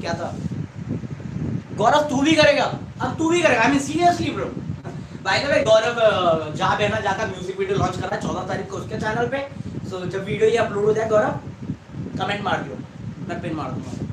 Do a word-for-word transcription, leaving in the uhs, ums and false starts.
क्या था? गौरव तू भी करेगा, अब तू भी करेगा, I mean seriously bro. By the way Gaurav जा बहना जाकर म्यूजिक वीडियो लॉन्च कर रहा है चौदह तारीख को उसके चैनल पे। सो so, जब वीडियो ये अपलोड हो जाए गौरव कमेंट मार दियो, मैं पिन मार दूंगा।